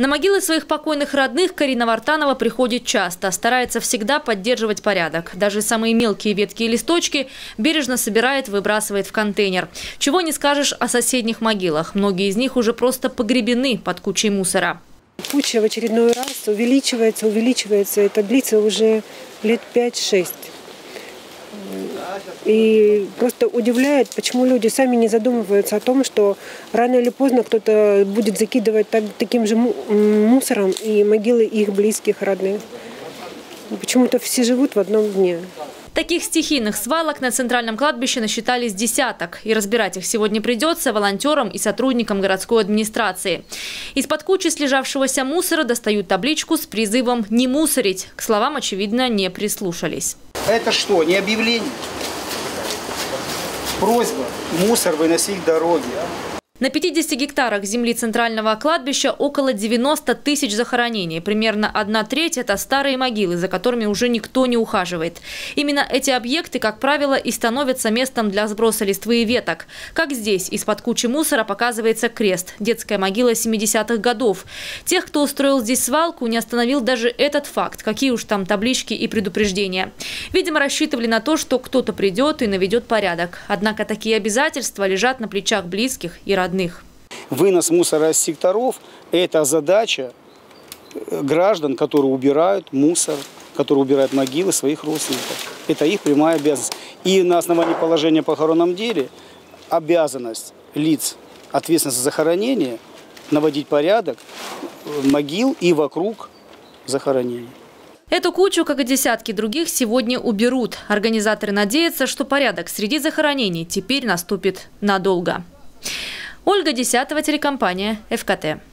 На могилы своих покойных родных Карина Вартанова приходит часто, старается всегда поддерживать порядок. Даже самые мелкие ветки и листочки бережно собирает, выбрасывает в контейнер. Чего не скажешь о соседних могилах. Многие из них уже просто погребены под кучей мусора. Куча в очередной раз увеличивается. Это длится уже лет 5-6. И просто удивляет, почему люди сами не задумываются о том, что рано или поздно кто-то будет закидывать таким же мусором и могилы их близких, родных. Почему-то все живут в одном дне. Таких стихийных свалок на центральном кладбище насчитались десяток. И разбирать их сегодня придется волонтерам и сотрудникам городской администрации. Из-под кучи слежавшегося мусора достают табличку с призывом «не мусорить». К словам, очевидно, не прислушались. Это что, не объявление? Просьба мусор выносить с дороги. На 50 гектарах земли центрального кладбища около 90 тысяч захоронений. Примерно 1/3 – это старые могилы, за которыми уже никто не ухаживает. Именно эти объекты, как правило, и становятся местом для сброса листвы и веток. Как здесь, из-под кучи мусора показывается крест – детская могила 70-х годов. Тех, кто устроил здесь свалку, не остановил даже этот факт. Какие уж там таблички и предупреждения. Видимо, рассчитывали на то, что кто-то придет и наведет порядок. Однако такие обязательства лежат на плечах близких и родных. Вынос мусора из секторов – это задача граждан, которые убирают мусор, которые убирают могилы своих родственников. Это их прямая обязанность. И на основании положения о похоронном деле обязанность лиц, ответственность за захоронение, наводить порядок могил и вокруг захоронений. Эту кучу, как и десятки других, сегодня уберут. Организаторы надеются, что порядок среди захоронений теперь наступит надолго. Ольга Десятова, телекомпания ФКТ.